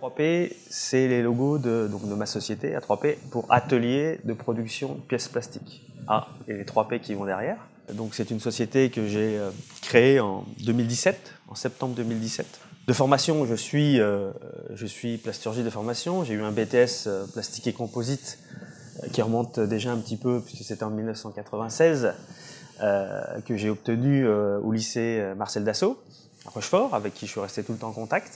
A3P, c'est les logos de ma société A3P pour atelier de production de pièces plastiques. Et les 3P qui vont derrière. Donc c'est une société que j'ai créée en 2017, en septembre 2017. De formation, je suis plasturgiste de formation. J'ai eu un BTS plastique et composite qui remonte déjà un petit peu, puisque c'était en 1996, que j'ai obtenu au lycée Marcel Dassault, à Rochefort, avec qui je suis resté tout le temps en contact.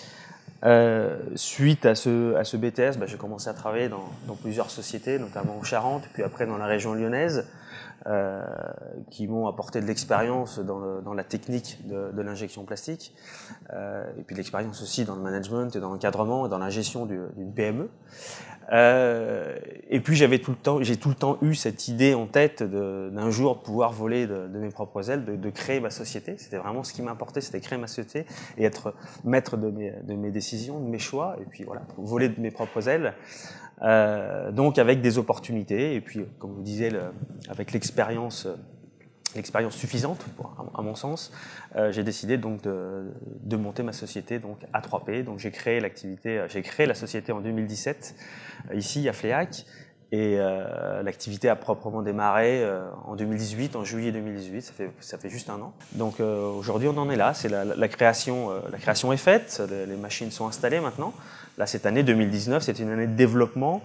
Suite à ce BTS, j'ai commencé à travailler dans plusieurs sociétés, notamment en Charente, puis après dans la région lyonnaise, qui m'ont apporté de l'expérience dans la technique de l'injection plastique, et puis de l'expérience aussi dans le management et dans l'encadrement et dans la gestion d'une PME. Et puis j'ai tout le temps eu cette idée en tête d'un jour de pouvoir voler de mes propres ailes, de créer ma société. C'était vraiment ce qui m'importait, c'était créer ma société et être maître de mes décisions, de mes choix, et puis voilà, voler de mes propres ailes. Donc avec des opportunités, et puis comme vous disiez, avec l'expérience suffisante, à mon sens, j'ai décidé donc de monter ma société donc A3P. Donc j'ai créé la société en 2017 ici à Fléac, et l'activité a proprement démarré en 2018, en juillet 2018. Ça fait juste un an. Donc aujourd'hui on en est là. C'est la création est faite, les machines sont installées maintenant. Là cette année 2019, c'est une année de développement.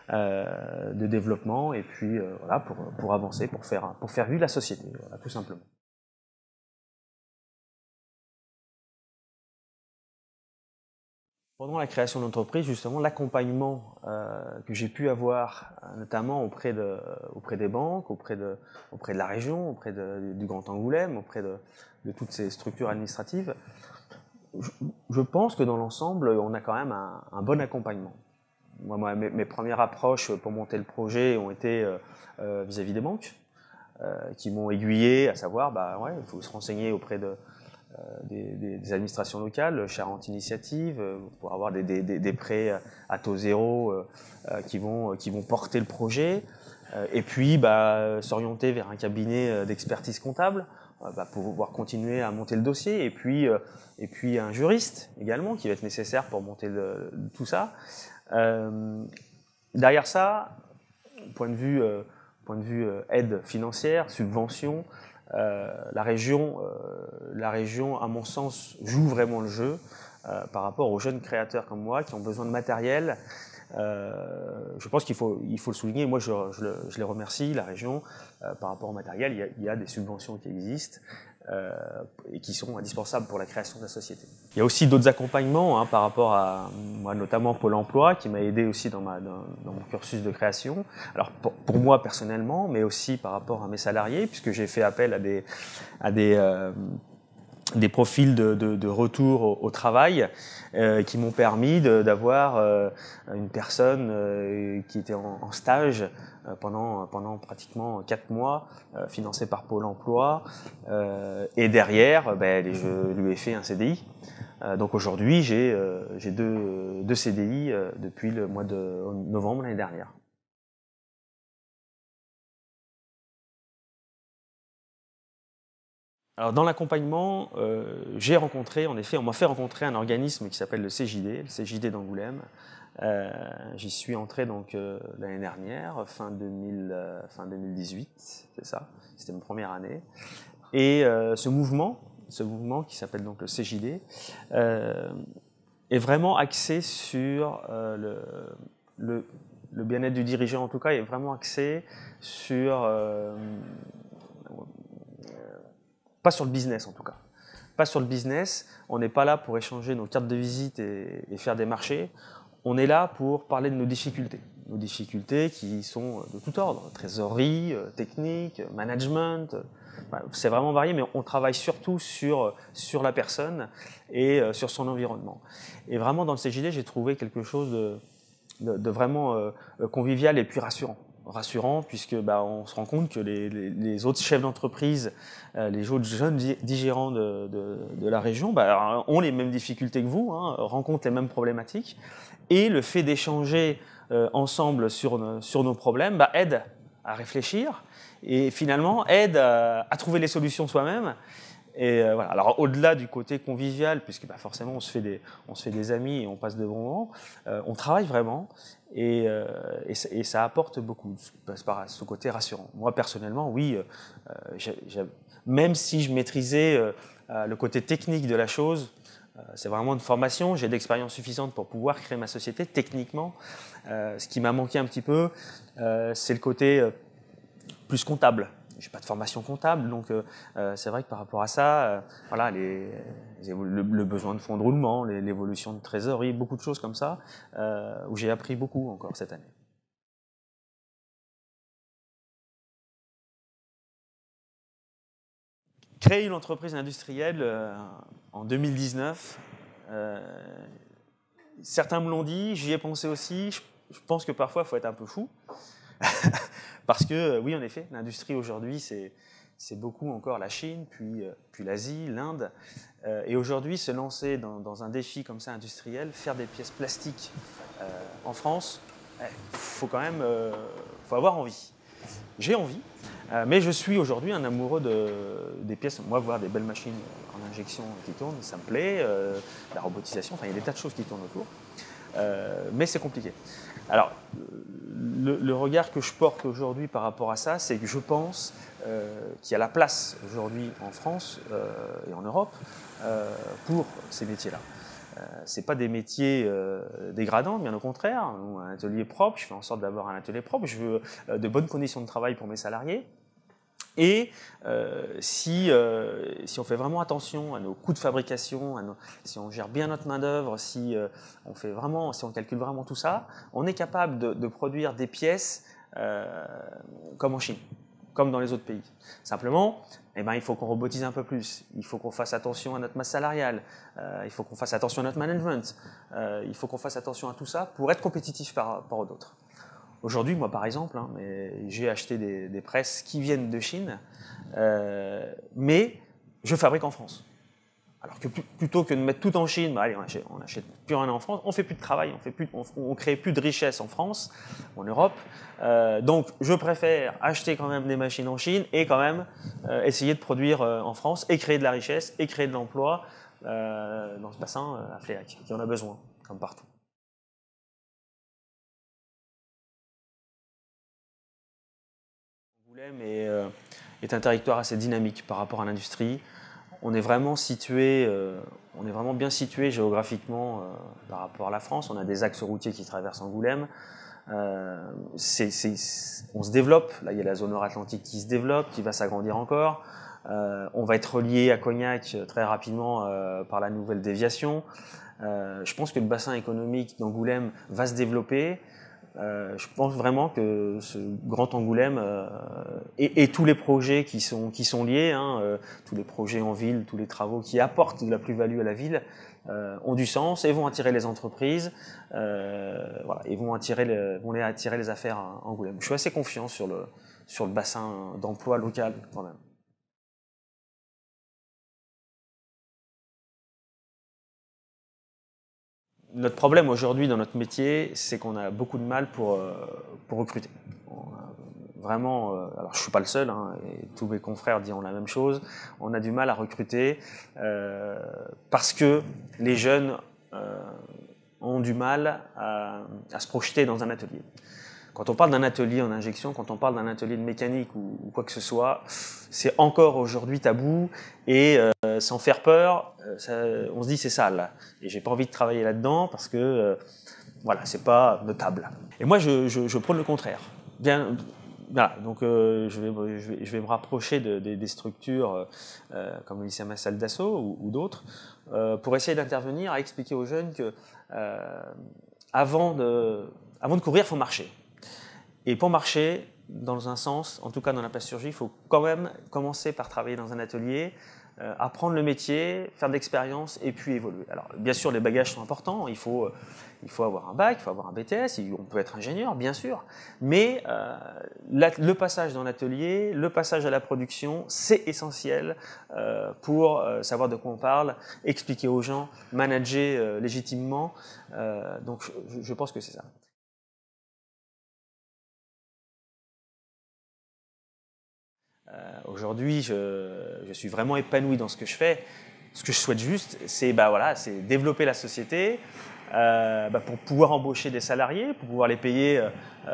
Et puis voilà, pour avancer, pour faire vivre la société, voilà, tout simplement. Pendant la création de l'entreprise, justement, l'accompagnement que j'ai pu avoir, notamment auprès des banques, auprès de la région, auprès du Grand Angoulême, auprès de toutes ces structures administratives, je pense que dans l'ensemble, on a quand même un bon accompagnement. Moi, mes premières approches pour monter le projet ont été vis-à-vis des banques, qui m'ont aiguillé, à savoir, il faut se renseigner auprès des administrations locales, Charente Initiative, pour avoir des prêts à taux zéro qui vont porter le projet, et puis s'orienter vers un cabinet d'expertise comptable, pour pouvoir continuer à monter le dossier, et puis un juriste également qui va être nécessaire pour monter tout ça. Derrière ça, point de vue aide financière, subvention, la région, à mon sens, joue vraiment le jeu par rapport aux jeunes créateurs comme moi qui ont besoin de matériel. Je pense qu'il faut le souligner. Moi, je les remercie, la région, par rapport au matériel. Il y a des subventions qui existent et qui sont indispensables pour la création de la société. Il y a aussi d'autres accompagnements par rapport à moi, notamment Pôle emploi, qui m'a aidé aussi dans mon cursus de création. Alors pour moi personnellement, mais aussi par rapport à mes salariés, puisque j'ai fait appel à des profils de retour au travail qui m'ont permis d'avoir une personne qui était en stage pendant pratiquement 4 mois, financée par Pôle emploi, et derrière, je lui ai fait un CDI. Donc aujourd'hui, j'ai deux CDI depuis le mois de novembre l'année dernière. Alors dans l'accompagnement, on m'a fait rencontrer un organisme qui s'appelle le CJD d'Angoulême. J'y suis entré donc l'année dernière, fin 2018, c'est ça, c'était ma première année. Et ce mouvement qui s'appelle donc le CJD est vraiment axé sur le bien-être du dirigeant, en tout cas, est vraiment axé sur pas sur le business en tout cas. Pas sur le business, on n'est pas là pour échanger nos cartes de visite et faire des marchés. On est là pour parler de nos difficultés. Nos difficultés qui sont de tout ordre, trésorerie, technique, management. C'est vraiment varié, mais on travaille surtout sur la personne et sur son environnement. Et vraiment dans le CJD, j'ai trouvé quelque chose de vraiment convivial et puis rassurant puisque on se rend compte que les autres chefs d'entreprise, les autres jeunes digérants de la région ont les mêmes difficultés que vous, rencontrent les mêmes problématiques, et le fait d'échanger ensemble sur nos problèmes aide à réfléchir et finalement aide à trouver les solutions soi-même Et voilà. Alors au-delà du côté convivial, puisque bah, forcément on se fait des amis et on passe de bons moments, on travaille vraiment et ça apporte beaucoup, par ce côté rassurant. Moi personnellement, oui, même si je maîtrisais le côté technique de la chose, c'est vraiment une formation, j'ai d'expérience suffisante pour pouvoir créer ma société techniquement. Ce qui m'a manqué un petit peu, c'est le côté plus comptable. J'ai pas de formation comptable, donc c'est vrai que par rapport à ça, voilà, le besoin de fonds de roulement, l'évolution de trésorerie, beaucoup de choses comme ça, où j'ai appris beaucoup encore cette année. Créer une entreprise industrielle en 2019, certains me l'ont dit, j'y ai pensé aussi, je pense que parfois il faut être un peu fou, parce que oui en effet, l'industrie aujourd'hui c'est beaucoup encore la Chine, puis l'Asie, l'Inde. Et aujourd'hui, se lancer dans un défi comme ça industriel, faire des pièces plastiques en France, faut quand même faut avoir envie. J'ai envie, mais je suis aujourd'hui un amoureux des pièces. Moi, voir des belles machines en injection qui tournent, ça me plaît. La robotisation, enfin, il y a des tas de choses qui tournent autour. Mais c'est compliqué. Alors, le regard que je porte aujourd'hui par rapport à ça, c'est que je pense qu'il y a la place aujourd'hui en France et en Europe pour ces métiers-là. C'est pas des métiers dégradants, bien au contraire. Un atelier propre, je fais en sorte d'avoir un atelier propre. Je veux de bonnes conditions de travail pour mes salariés. Et si on fait vraiment attention à nos coûts de fabrication, si on gère bien notre main-d'œuvre, si on calcule vraiment tout ça, on est capable de produire des pièces comme en Chine, comme dans les autres pays. Simplement, il faut qu'on robotise un peu plus, il faut qu'on fasse attention à notre masse salariale, il faut qu'on fasse attention à notre management, il faut qu'on fasse attention à tout ça pour être compétitif par rapport aux autres. Aujourd'hui, moi par exemple, j'ai acheté des presses qui viennent de Chine, mais je fabrique en France. Alors que plutôt que de mettre tout en Chine, allez, on achète plus rien en France, on fait plus de travail, on crée plus de richesse en France, en Europe. Donc je préfère acheter quand même des machines en Chine et quand même essayer de produire en France et créer de la richesse et créer de l'emploi dans ce bassin à Fléac, qui en a besoin, comme partout. Angoulême est un territoire assez dynamique par rapport à l'industrie. On est vraiment bien situé géographiquement par rapport à la France. On a des axes routiers qui traversent Angoulême. On se développe. Là, il y a la zone nord-atlantique qui se développe, qui va s'agrandir encore. On va être relié à Cognac très rapidement par la nouvelle déviation. Je pense que le bassin économique d'Angoulême va se développer. Je pense vraiment que ce Grand Angoulême et tous les projets qui sont liés, tous les projets en ville, tous les travaux qui apportent de la plus-value à la ville, ont du sens et vont attirer les entreprises, et vont attirer les affaires à Angoulême. Je suis assez confiant sur le bassin d'emploi local quand même. Notre problème aujourd'hui dans notre métier, c'est qu'on a beaucoup de mal pour recruter. Vraiment, alors je suis pas le seul, et tous mes confrères diront la même chose. On a du mal à recruter parce que les jeunes ont du mal à se projeter dans un atelier. Quand on parle d'un atelier en injection, quand on parle d'un atelier de mécanique ou quoi que ce soit, c'est encore aujourd'hui tabou et sans faire peur, on se dit c'est sale. Et j'ai pas envie de travailler là-dedans parce que voilà, c'est pas notable. Et moi, je prône le contraire. Bien, voilà, donc je vais me rapprocher des structures comme le lycée Massal d'Assaut ou d'autres pour essayer d'intervenir, à expliquer aux jeunes que avant de courir, il faut marcher. Et pour marcher, dans un sens, en tout cas dans la plasturgie, il faut quand même commencer par travailler dans un atelier, apprendre le métier, faire de l'expérience et puis évoluer. Alors bien sûr, les bagages sont importants, il faut avoir un bac, il faut avoir un BTS, on peut être ingénieur, bien sûr, mais le passage dans l'atelier, le passage à la production, c'est essentiel pour savoir de quoi on parle, expliquer aux gens, manager légitimement, donc je pense que c'est ça. Aujourd'hui, je suis vraiment épanoui dans ce que je fais. Ce que je souhaite juste, c'est voilà, développer la société pour pouvoir embaucher des salariés, pour pouvoir les payer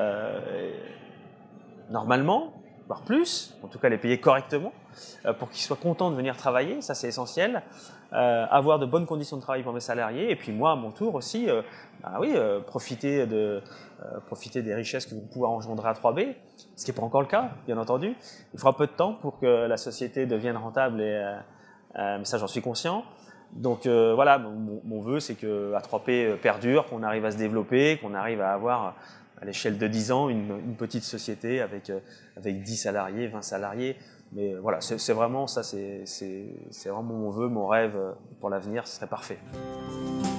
normalement, voire plus, en tout cas les payer correctement, pour qu'ils soient contents de venir travailler, ça c'est essentiel. Avoir de bonnes conditions de travail pour mes salariés, et puis moi à mon tour aussi, profiter des richesses que vous pouvez engendrer à 3B, ce qui n'est pas encore le cas, bien entendu. Il faudra peu de temps pour que la société devienne rentable, mais ça j'en suis conscient. Donc voilà, mon vœu c'est que A3P perdure, qu'on arrive à se développer, qu'on arrive à avoir à l'échelle de 10 ans une petite société avec 10 salariés, 20 salariés. Mais voilà, c'est vraiment ça, c'est vraiment mon vœu, mon rêve pour l'avenir, ce serait parfait.